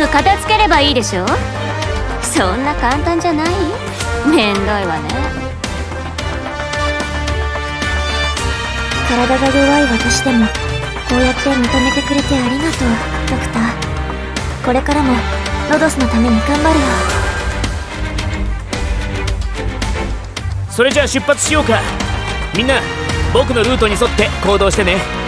片付ければいいでしょ。そんな簡単じゃない。めんどいわね。 体が弱い私でもこうやって認めてくれてありがとう、ドクター。これからもロドスのために頑張るよ。 それじゃあ出発しようか。みんな僕のルートに沿って行動してね。